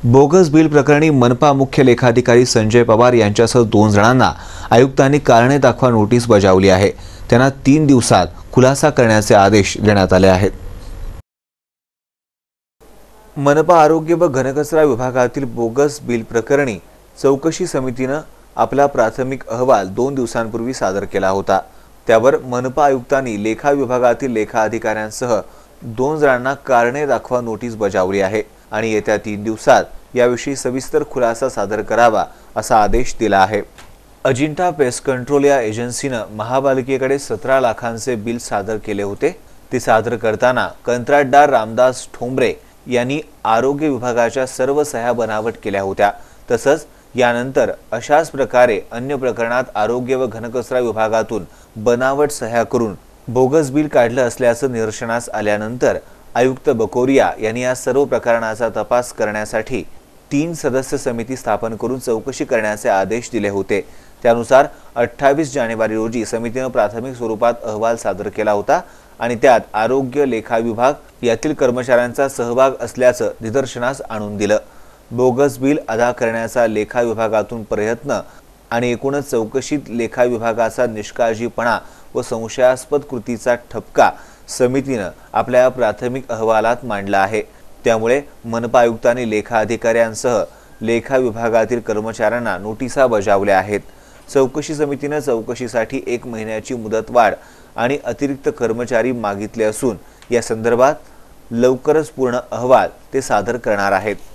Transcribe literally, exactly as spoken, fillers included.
Bogus bill प्रकरणी मनपा मुख्य लेखाधिकारी संजय पवार यांच्यासह दोन जणांना आयुक्तांनी कारणे दाखवा नोटीस बजावली आहे। त्यांना तीन दिवसात खुलासा करण्याचे आदेश देण्यात आले आहेत। मनपा आरोग्य व घनकचरा विभागातील बोगस बिल प्रकरणी चौकशी समितीने आपला प्राथमिक अहवाल दोन दिवसांपूर्वी सादर केला होता। त्यावर मनपा आयुक्तांनी लेखा विभागातील लेखा अधिकाऱ्यांसह दोन जणांना कारणे दाखवा नोटीस बजावली आहे आणि येत्या तीन दिवसात याविषयी सविस्तर खुलासा सादर करावा असा आदेश दिला आहे। अजिंठा पेस्ट कंट्रोल या एजन्सीने महापालिकेकडे सतरा लाखांचे बिल सादर केले होते। ते सादर करताना कंत्राटदार रामदास ठोंबरे यांनी आरोग्य विभागाच्या सर्व सह्या बनावट केल्या होत्या। तसंच यानंतर अशाच प्रकारे अन्य प्रकरणात आरोग्य व घनकचरा विभागातून बनावट सह्या करून बोगस बिल काढलं असल्याचं निदर्शनास आल्यानंतर आयुक्त बकोरिया यांनी या सर्व प्रकरणाचा तपास करण्यासाठी तीन सदस्य समिती स्थापन करून चौकशी करण्याचे आदेश दिले होते। त्यानुसार अठ्ठावीस जानेवारी रोजी समितीने प्राथमिक स्वरूपात अहवाल सादर केला होता आणि त्यात आरोग्य लेखा विभाग यातील कर्मचाऱ्यांचा सहभाग असल्याचं निदर्शनास आणून दिलं। बोगस बिल अदा करण्याचा लेखा विभागातून प्रयत्न आणि एकूणच चौकशीत लेखा विभागाचा निष्काळजीपणा व संशयास्पद कृतीचा ठपका समितीने आपल्या प्राथमिक अहवालात मांडला आहे। त्यामुळे मनपा आयुक्तांनी लेखा अधिकाऱ्यांसह लेखा विभागातील कर्मचाऱ्यांना नोटिसा बजावल्या आहेत। चौकशी समितीने चौकशीसाठी एक महिन्याची मुदतवाढ आणि अतिरिक्त कर्मचारी मागितले असून या संदर्भात लवकरच पूर्ण अहवाल ते सादर करणार आहेत।